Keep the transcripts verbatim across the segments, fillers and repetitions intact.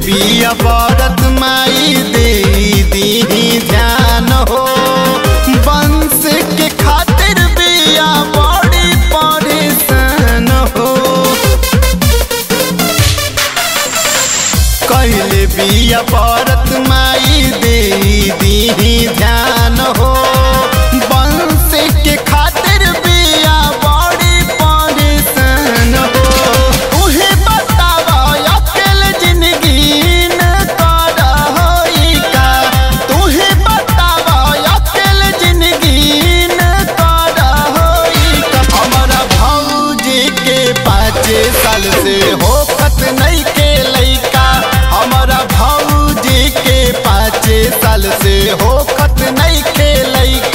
बिया बरत माई दे दी ध्यान हो। वंश के खातिर बिया बड़ी परेशान हो। कहले बिया बरत माई दे दी ध्यान हो। वंश के खातिर बिया बड़ी परेशान हो। उहे बतावा अकेले जिंदगी न कर होई का। तुहे बतावा अकेले जिंदगी न कर होई का। हमारा भौजी के पाँच साल से होखत नहीं के लइका। हमारा भौजी के पाँच साल से होखत नहीं के लइका।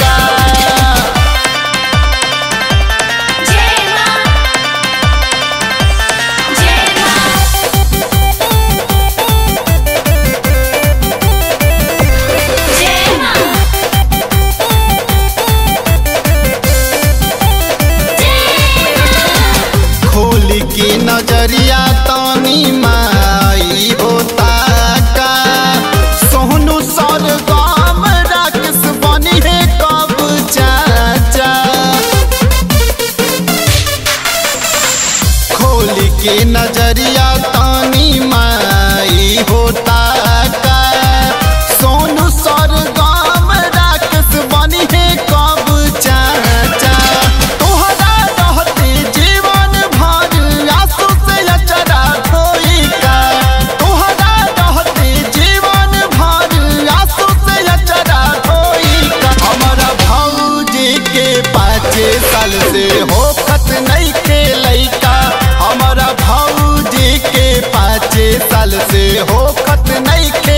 खोल की नजरिया तानी माई होता का। सोनू सरगम राकेश बनी है कब चाचा। खोल की नजरिया तानी माई होता का। सोनू सरगम राकेश बनी है कब चाचा। तोहरा रहते जीवन भर आंसू से अचरा धोई का। तोहरा रहते जीवन भर आंसू से अचरा धोई का। हमारा भौजी के पाँच साल से होखत नहीं के लइका। हमारा भौजी के पाँच साल से होखत नहीं के